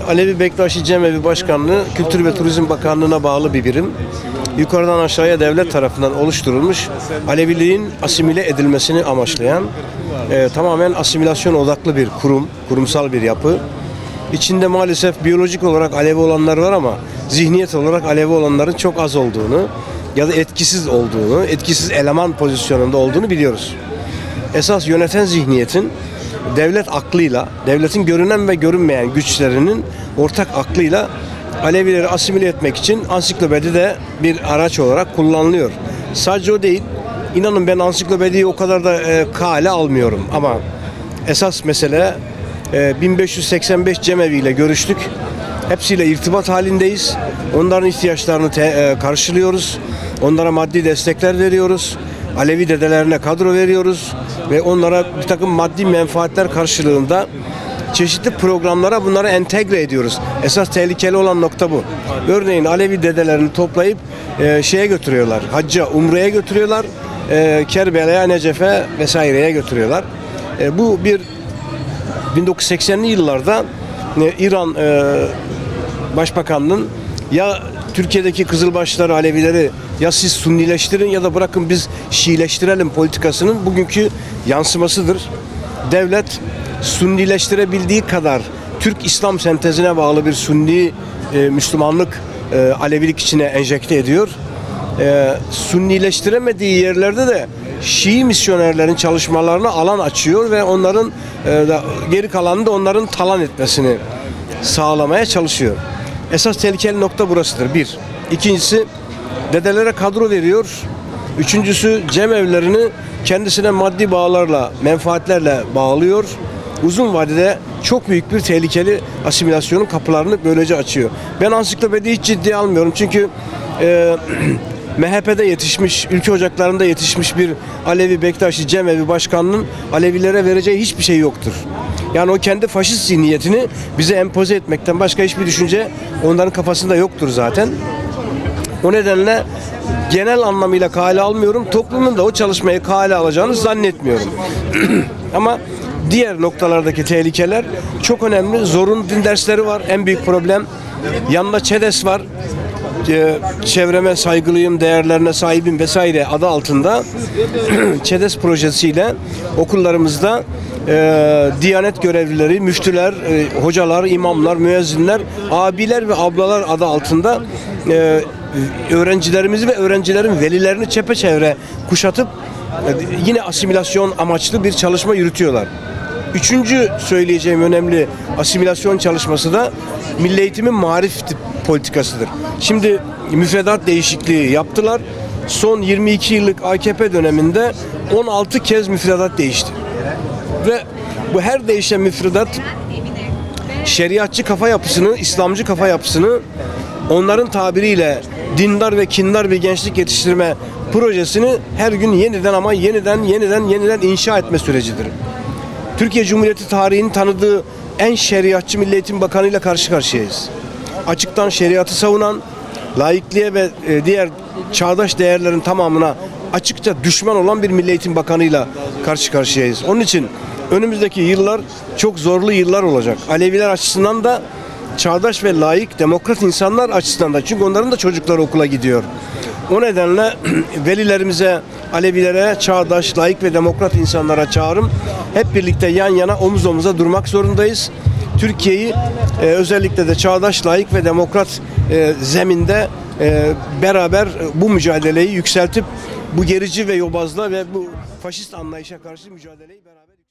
Alevi Bektaşi Cemevi Başkanlığı Kültür ve Turizm Bakanlığı'na bağlı bir birim. Yukarıdan aşağıya devlet tarafından oluşturulmuş, Aleviliğin asimile edilmesini amaçlayan tamamen asimilasyon odaklı bir kurumsal bir yapı. İçinde maalesef biyolojik olarak Alevi olanlar var ama zihniyet olarak Alevi olanların çok az olduğunu ya da etkisiz olduğunu, etkisiz eleman pozisyonunda olduğunu biliyoruz. Esas yöneten zihniyetin devlet aklıyla, devletin görünen ve görünmeyen güçlerinin ortak aklıyla Alevileri asimile etmek için ansiklopedi de bir araç olarak kullanılıyor. Sadece o değil, inanın ben ansiklopediyi o kadar da kale almıyorum ama esas mesele 1585 Cemevi ile görüştük. Hepsiyle irtibat halindeyiz. Onların ihtiyaçlarını karşılıyoruz. Onlara maddi destekler veriyoruz. Alevi dedelerine kadro veriyoruz ve onlara bir takım maddi menfaatler karşılığında çeşitli programlara bunları entegre ediyoruz. Esas tehlikeli olan nokta bu. Örneğin Alevi dedelerini toplayıp şeye götürüyorlar. Hacca, Umre'ye götürüyorlar. Kerbela'ya, Necef'e vesaireye götürüyorlar. Bu bir 1980'li yıllarda İran Başbakanlığı'nın ya Türkiye'deki Kızılbaşları, Alevileri ya siz Sunnileştirin ya da bırakın biz Şiileştirelim politikasının bugünkü yansımasıdır. Devlet Sunnileştirebildiği kadar Türk İslam sentezine bağlı bir Sunni Müslümanlık, Alevilik içine enjekte ediyor. Sunnileştiremediği yerlerde de Şii misyonerlerin çalışmalarına alan açıyor ve onların geri kalanını da onların talan etmesini sağlamaya çalışıyor. Esas tehlikeli nokta burasıdır. Bir. İkincisi, dedelere kadro veriyor. Üçüncüsü, cemevlerini kendisine maddi bağlarla, menfaatlerle bağlıyor. Uzun vadede çok büyük bir tehlikeli asimilasyonun kapılarını böylece açıyor. Ben ansiklopediyi hiç ciddiye almıyorum. Çünkü MHP'de yetişmiş, ülke ocaklarında yetişmiş bir Alevi Bektaşi Cemevi Başkanı'nın Alevilere vereceği hiçbir şey yoktur. Yani o kendi faşist zihniyetini bize empoze etmekten başka hiçbir düşünce onların kafasında yoktur zaten. O nedenle genel anlamıyla kale almıyorum. Toplumun da o çalışmayı kale alacağını zannetmiyorum. Ama diğer noktalardaki tehlikeler çok önemli. Zorunlu din dersleri var. En büyük problem. Yanında ÇEDES var. Çevreme saygılıyım, değerlerine sahibim vesaire adı altında ÇEDES projesiyle okullarımızda Diyanet görevlileri, müftüler, hocalar, imamlar, müezzinler, abiler ve ablalar adı altında öğrencilerimizi ve öğrencilerin velilerini çepeçevre kuşatıp yine asimilasyon amaçlı bir çalışma yürütüyorlar. Üçüncü söyleyeceğim önemli asimilasyon çalışması da Milli Eğitim'in marif politikasıdır. Şimdi müfredat değişikliği yaptılar. Son 22 yıllık AKP döneminde 16 kez müfredat değişti. Ve bu her değişen müfredat şeriatçı kafa yapısını, İslamcı kafa yapısını onların tabiriyle dindar ve kindar bir gençlik yetiştirme projesini her gün yeniden ama yeniden inşa etme sürecidir. Türkiye Cumhuriyeti tarihinin tanıdığı en şeriatçı Milli Eğitim Bakanı ile karşı karşıyayız. Açıktan şeriatı savunan, laikliğe ve diğer çağdaş değerlerin tamamına açıkça düşman olan bir Milli Eğitim Bakanı'yla karşı karşıyayız. Onun için önümüzdeki yıllar çok zorlu yıllar olacak. Aleviler açısından da çağdaş ve laik, demokrat insanlar açısından da. Çünkü onların da çocukları okula gidiyor. O nedenle velilerimize, Alevilere, çağdaş, laik ve demokrat insanlara çağrım. Hep birlikte yan yana, omuz omuza durmak zorundayız. Türkiye'yi özellikle de çağdaş, laik ve demokrat zeminde beraber bu mücadeleyi yükseltip bu gerici ve yobazla ve bu faşist anlayışa karşı mücadeleyi beraber